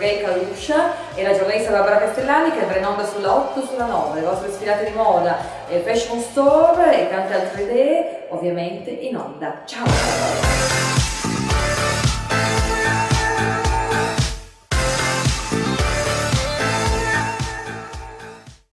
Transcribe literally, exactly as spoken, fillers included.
Rebecca Luscia e la giornalista Barbara Castellani, che andrà in onda sulla otto, sulla nove, le vostre sfilate di moda, eh, fashion store e tante altre idee ovviamente in onda. Ciao!